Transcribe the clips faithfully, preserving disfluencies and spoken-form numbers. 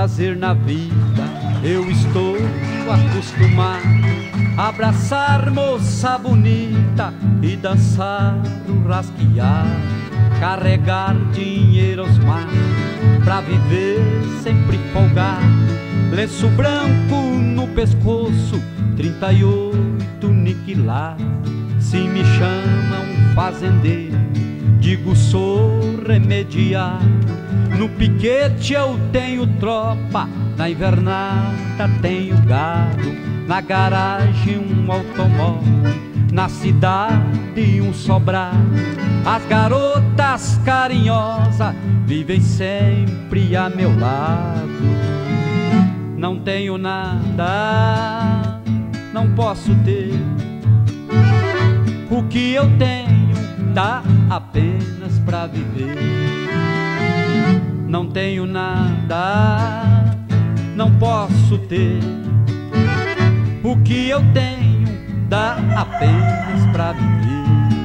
prazer na vida, eu estou acostumado a abraçar moça bonita e dançar o rasquear, carregar dinheiro aos mares pra viver sempre folgado, lenço branco no pescoço, trinta e oito niquilado. Se me chamam fazendeiro, digo sou remediar. No piquete eu tenho tropa, na invernada tenho gado, na garagem um automóvel, na cidade um sobrado. As garotas carinhosas vivem sempre a meu lado. Não tenho nada, não posso ter. O que eu tenho dá apenas pra viver. Não tenho nada, não posso ter. O que eu tenho dá apenas pra viver.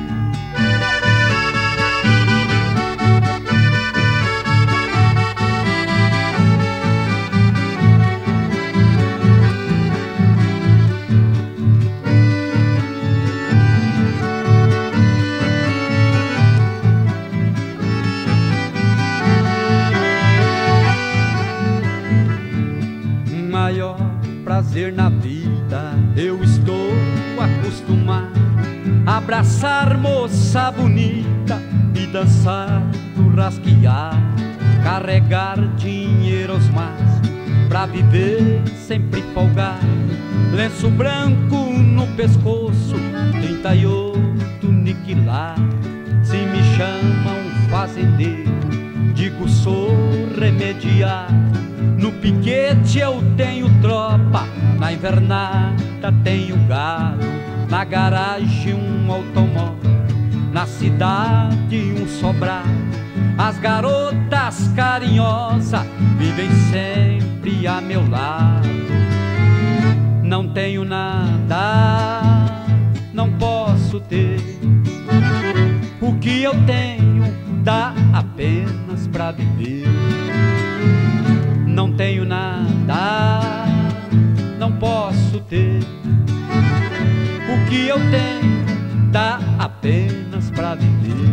Maior prazer na vida, eu estou acostumado a abraçar moça bonita e dançar do rasquear, carregar dinheiro aos mares pra viver sempre folgado, lenço branco no pescoço, trinta e oito niquilado. Se me chamam fazendeiro, digo sou remediado. No piquete eu tenho tropa, na invernada tenho gado, na garagem um automóvel, na cidade um sobrado. As garotas carinhosas vivem sempre a meu lado. Não tenho nada, não posso ter. O que eu tenho dá apenas pra viver. Não tenho nada, não posso ter. O que eu tenho dá apenas pra viver.